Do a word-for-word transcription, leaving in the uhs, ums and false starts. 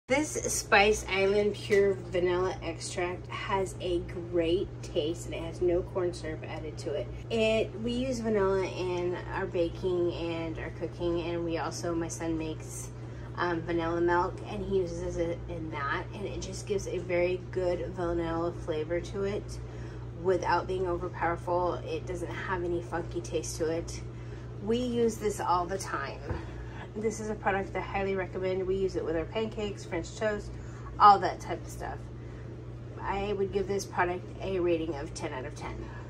This Spice Island Pure Vanilla Extract has a great taste and it has no corn syrup added to it. It we use vanilla in our baking and our cooking, and we also, my son makes um, vanilla milk and he uses it in that, and it just gives a very good vanilla flavor to it without being overpowerful. It doesn't have any funky taste to it. We use this all the time. This is a product I highly recommend. We use it with our pancakes, French toast, all that type of stuff. I would give this product a rating of ten out of ten.